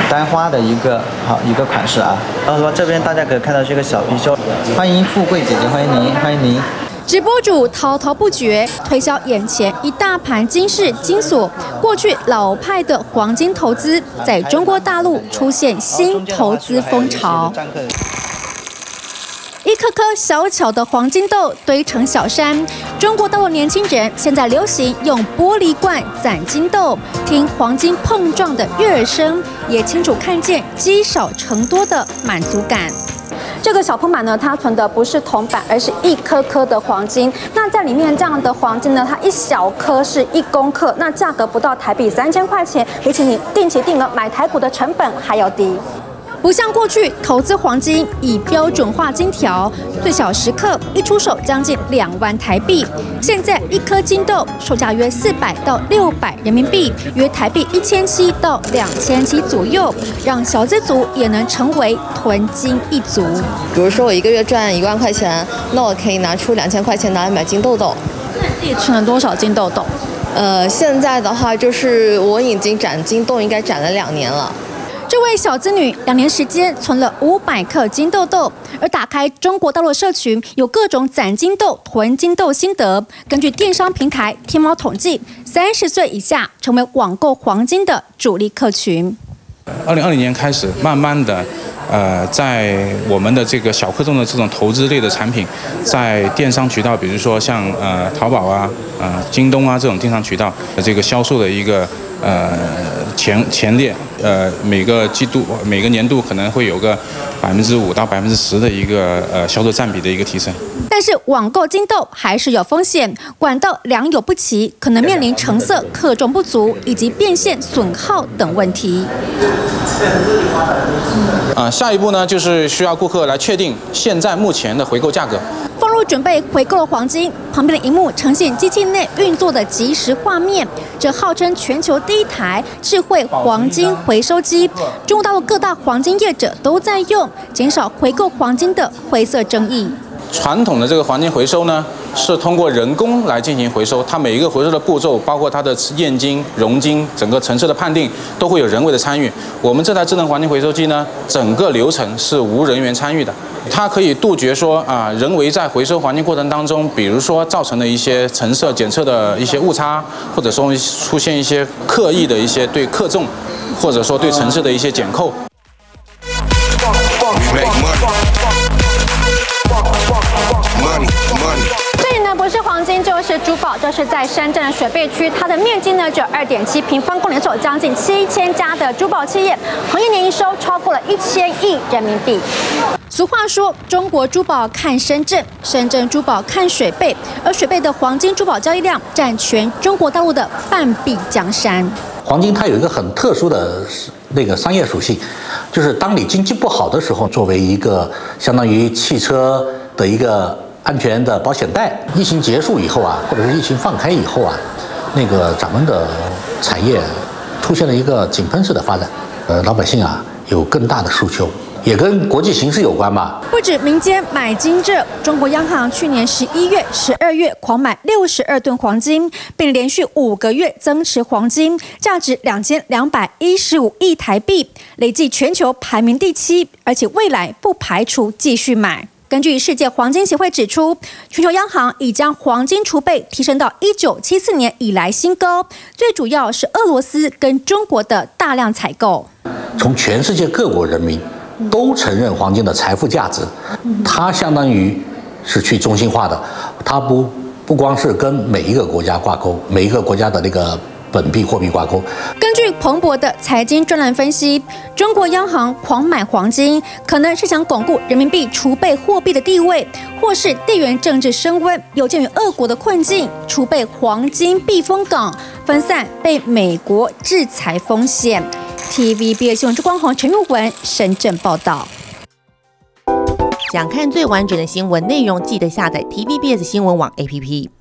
丹花的一个款式啊。然后说这边大家可以看到是一个小貔貅，欢迎富贵姐姐，欢迎您，欢迎您。 直播主滔滔不绝推销眼前一大盘金饰金锁，过去老派的黄金投资在中国大陆出现新投资风潮。一颗颗小巧的黄金豆堆成小山，中国大陆年轻人现在流行用玻璃罐攒金豆，听黄金碰撞的悦耳声，也清楚看见积少成多的满足感。这个小铺满呢，它存的不是铜板，而是一颗颗的黄金。那在里面这样的黄金呢，它一小颗是1公克，那价格不到台币3000块钱，比起你定期定额买台股的成本还要低。不像过去投资黄金以标准化金条，最小10克一出手将近2万台币。现在一颗金豆售价约400到600人民币，约台币1700到2700左右，让小资族也能成为囤金一族。 比如说我1个月赚1万块钱，那我可以拿出2000块钱拿来买金豆豆。 那你自己存了多少金豆豆？ 现在的话就是我已经攒金豆应该攒了2年了。 这位小资女2年时间存了500克金豆豆，而打开中国大陆社群，有各种攒金豆、囤金豆心得。根据电商平台天猫统计，30岁以下成为网购黄金的主力客群。 2020年开始，慢慢的，在我们的这个小克重的这种投资类的产品，在电商渠道，比如说像淘宝啊、京东啊这种电商渠道的这个销售的一个前列，每个季度、每个年度可能会有个5%到10%的一个销售占比的一个提升。 但是网购金豆还是有风险，管道良莠不齐，可能面临成色、克重不足以及变现损耗等问题。 下一步呢，就是需要顾客来确定现在目前的回购价格。 放入准备回购的黄金，旁边的荧幕呈现机器内运作的即时画面。这号称全球第1台智慧黄金回收机，中国大陆各大黄金业者都在用，减少回购黄金的灰色争议。 传统的这个黄金回收呢，是通过人工来进行回收，它每一个回收的步骤，包括它的验金、熔金、整个成色的判定，都会有人为的参与。我们这台智能黄金回收机呢，整个流程是无人员参与的，它可以杜绝说人为在回收黄金过程当中，比如说造成的一些成色检测的一些误差，或者说出现一些刻意的一些对克重，或者说对成色的一些减扣。 这里呢不是黄金就是珠宝，这是在深圳的水贝区，它的面积呢只有2.7平方公里，有将近7000家的珠宝企业，行业年营收超过了1000亿人民币。俗话说，中国珠宝看深圳，深圳珠宝看水贝，而水贝的黄金珠宝交易量占全中国大陆的半壁江山。 黄金它有一个很特殊的那个商业属性，就是当你经济不好的时候，作为一个相当于汽车的一个安全的保险带。疫情结束以后啊，或者是疫情放开以后啊，那个咱们的产业出现了一个井喷式的发展，老百姓啊有更大的诉求。也跟国际形势有关吧。 不止民间买金热，中国央行去年11月、12月狂买62吨黄金，并连续5个月增持黄金，价值2215亿台币，累计全球排名第7，而且未来不排除继续买。根据世界黄金协会指出，全球央行已将黄金储备提升到1974年以来新高，最主要是俄罗斯跟中国的大量采购。 从全世界各国人民都承认黄金的财富价值，它相当于是去中心化的，它不光是跟每一个国家挂钩，每一个国家的那个本币货币挂钩。 根据彭博的财经专栏分析，中国央行狂买黄金，可能是想巩固人民币储备货币的地位，或是地缘政治升温，有鉴于俄国的困境，储备黄金避风港，分散被美国制裁风险。TVBS 新闻朱光宏、陈玉文深圳报道。 想看最完整的新闻内容，记得下载 TVBS 新闻网 APP。